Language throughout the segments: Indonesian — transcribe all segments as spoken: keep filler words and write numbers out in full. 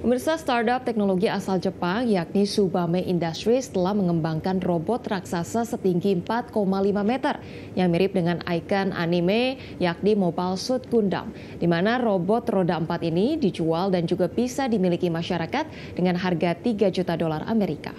Pemirsa, startup teknologi asal Jepang yakni Tsubame Industries telah mengembangkan robot raksasa setinggi empat koma lima meter yang mirip dengan ikon anime yakni Mobile Suit Gundam, di mana robot roda empat ini dijual dan juga bisa dimiliki masyarakat dengan harga tiga juta dolar Amerika.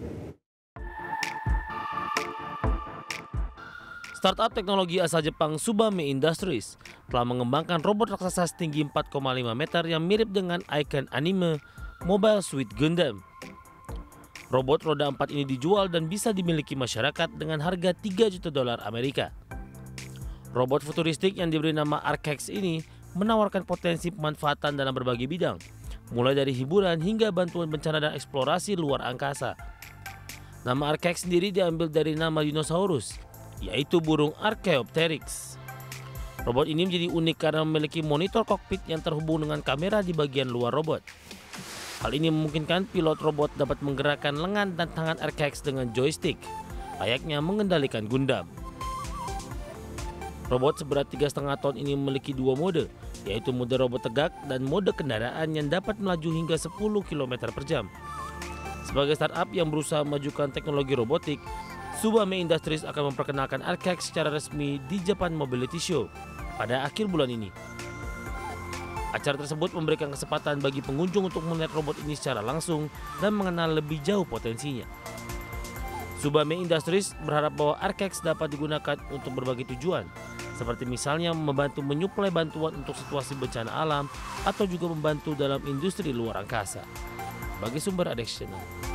Startup teknologi asal Jepang Tsubame Industries telah mengembangkan robot raksasa setinggi empat koma lima meter yang mirip dengan ikon anime Mobile Suit Gundam. Robot roda empat ini dijual dan bisa dimiliki masyarakat dengan harga tiga juta dolar Amerika. Robot futuristik yang diberi nama Arkex ini menawarkan potensi pemanfaatan dalam berbagai bidang, mulai dari hiburan hingga bantuan bencana dan eksplorasi luar angkasa. Nama Arkex sendiri diambil dari nama dinosaurus, yaitu burung Archaeopteryx. Robot ini menjadi unik karena memiliki monitor kokpit yang terhubung dengan kamera di bagian luar robot. Hal ini memungkinkan pilot robot dapat menggerakkan lengan dan tangan Arkex dengan joystick, layaknya mengendalikan Gundam. Robot seberat tiga koma lima ton ini memiliki dua mode, yaitu mode robot tegak dan mode kendaraan yang dapat melaju hingga sepuluh kilometer per jam. Sebagai startup yang berusaha memajukan teknologi robotik, Tsubame Industries akan memperkenalkan Arkex secara resmi di Japan Mobility Show pada akhir bulan ini. Acara tersebut memberikan kesempatan bagi pengunjung untuk melihat robot ini secara langsung dan mengenal lebih jauh potensinya. Tsubame Industries berharap bahwa Arkex dapat digunakan untuk berbagai tujuan, seperti misalnya membantu menyuplai bantuan untuk situasi bencana alam atau juga membantu dalam industri luar angkasa. Bagi sumber Adextional.